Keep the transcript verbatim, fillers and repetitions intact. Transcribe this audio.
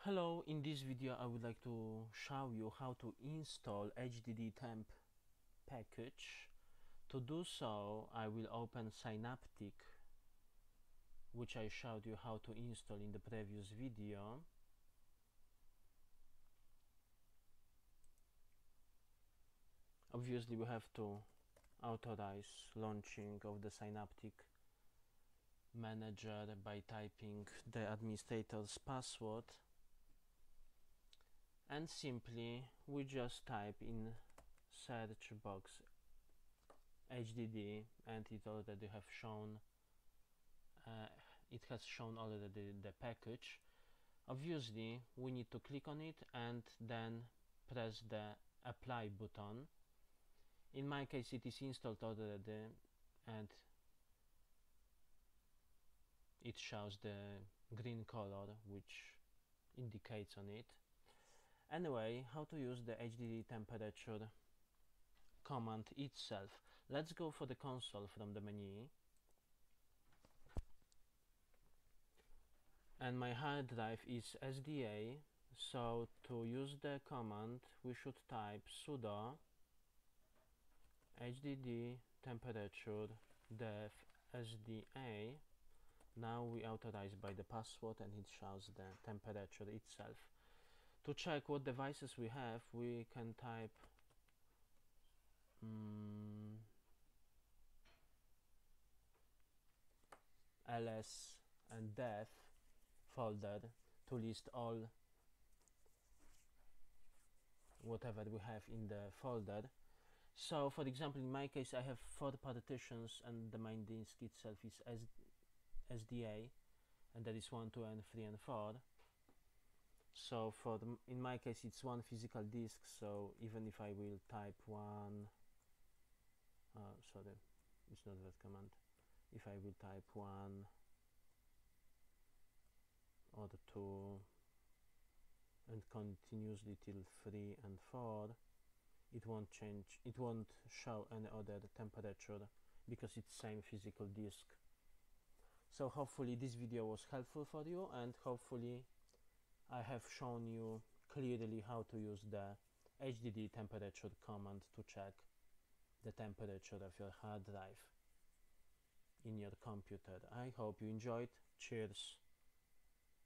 Hello, in this video I would like to show you how to install H D D temp package. To do so, I will open Synaptic, which I showed you how to install in the previous video. Obviously we have to authorize launching of the Synaptic manager by typing the administrator's password, and simply we just type in search box H D D and it already have shown uh, it has shown already the package. Obviously we need to click on it and then press the apply button. In my case it is installed already and it shows the green color which indicates on it. Anyway, how to use the H D D temperature command itself. Let's go for the console from the menu, and my hard drive is S D A, so to use the command we should type sudo H D D temperature def S D A. Now we authorize by the password and it shows the temperature itself. To check what devices we have, we can type um, ls and def folder to list all whatever we have in the folder. So for example, in my case I have four partitions and the main disk itself is S D A, and that is one, two and three and four. So for the, in my case it's one physical disk, so even if I will type one uh, sorry, it's not that command. If I will type one or two and continuously till three and four, it won't change, it won't show any other temperature because it's same physical disk. So hopefully this video was helpful for you, and hopefully I have shown you clearly how to use the H D D temperature command to check the temperature of your hard drive in your computer. I hope you enjoyed. Cheers.